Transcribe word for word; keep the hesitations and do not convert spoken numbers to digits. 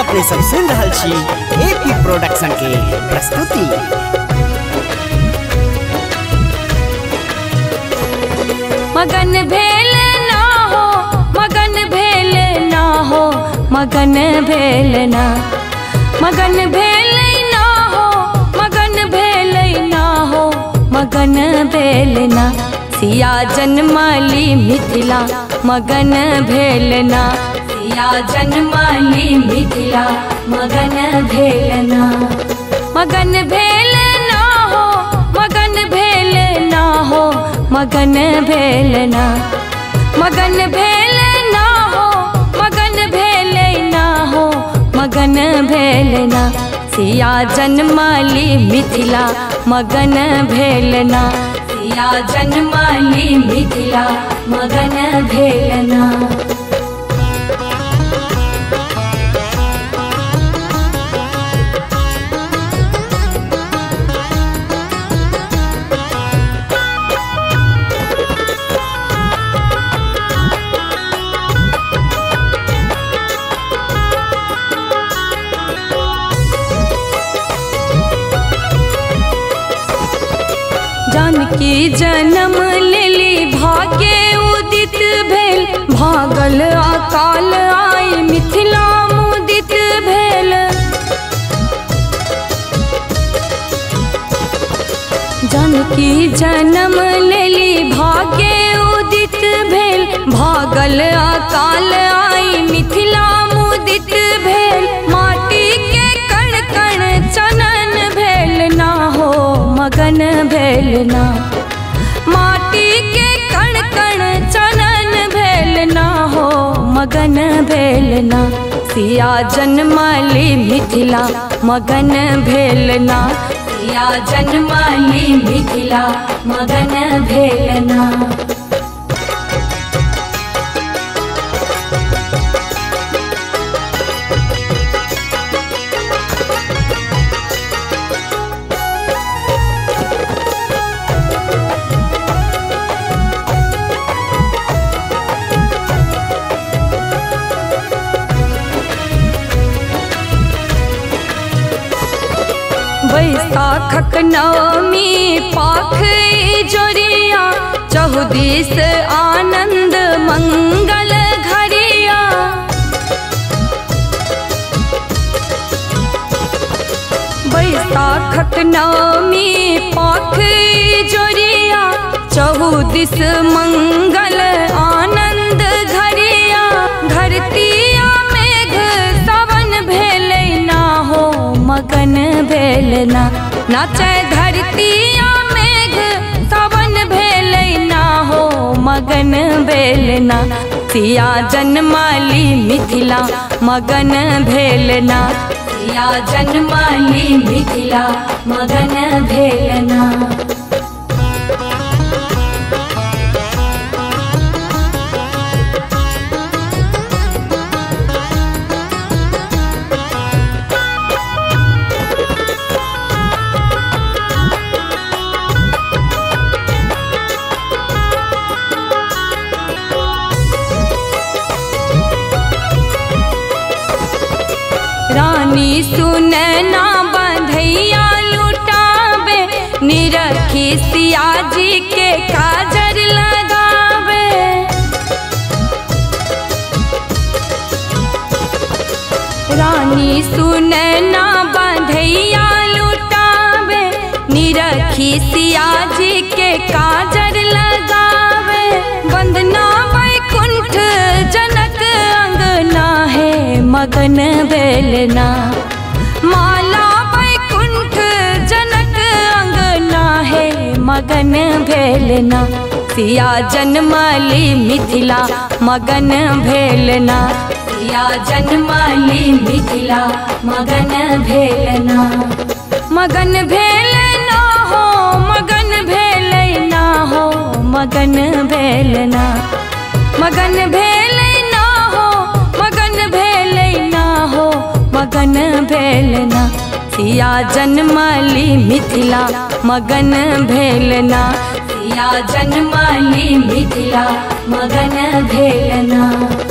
अपने सब सुन रहल छी एपी प्रोडक्शन के प्रस्तुति। मगन भेल ना हो, मगन भेल ना हो, मगन भेल ना, मगन भेल ना हो, मगन भेल ना हो, मगन भेल ना। सिया जन्माली मिथिला मगन भेल ना, सिया जन्माली मिथिला मगन भेल ना। मगन भेल ना हो, मगन भेल ना हो, मगन भेल ना, मगन भेल ना हो, मगन भेल ना हो, मगन भेल ना। सिया जन्माली मिथिला मगन भेल ना, सिया जन्माली मिथिला मगन भेल ना। जानकी जन्म लेली भाग्य उदित भेल, भागल अकाल आई मिथिला मुदित भेल। जानकी जन्म लेली भाग्य उदित भेल, भागल अकाल आई मिथिला मुदित भेल। माटी के कण कण चनन भेल ना हो, मगन भेल ना। माटी के कण कण चनन भेल ना हो, मगन भेल ना। सिया जन्माली मिथिला मगन भेल ना, सिया जन्माली मिथिला मगन भेल ना। बैसाखक नवमी पाख जोरिया, चहुदिस आनंद मंगल घरिया। बैसाखक नवमी पाख जोरिया, चहुदिस मंगल आनंद घरिया। धरतिया मेघ सावन भेल ना हो, मगन भेल ना। नाचे धरतिया मेघ सावन भेल ना हो, मगन भेल ना। सिया जन्माली मिथिला मगन भेल ना, सिया जन्माली मिथिला मगन भेल ना। रानी सुनैना बंधैया लुटावे, निरखी सिया जी के काजर लगावे। रानी सुनैना बंधैया लुटावे, निरखी सिया जी के काजर लगावे। वंदना वैकुंठ जनक अंगना है, मगन भेल ना। माला वैकुंठ जनक अंगना है, मगन भेल ना। सिया जन्माली मिथिला मगन भेल ना, सिया जन्माली मिथिला मगन भेल ना। मगन भेल ना हो, मगन भेल ना हो, मगन भेल ना, मगन भेल ना हो, मगन भेल ना हो, मगन भेल ना। सिया जन्माली मिथिला मगन भेल ना, सिया जन्माली मिथिला मगन भेल ना।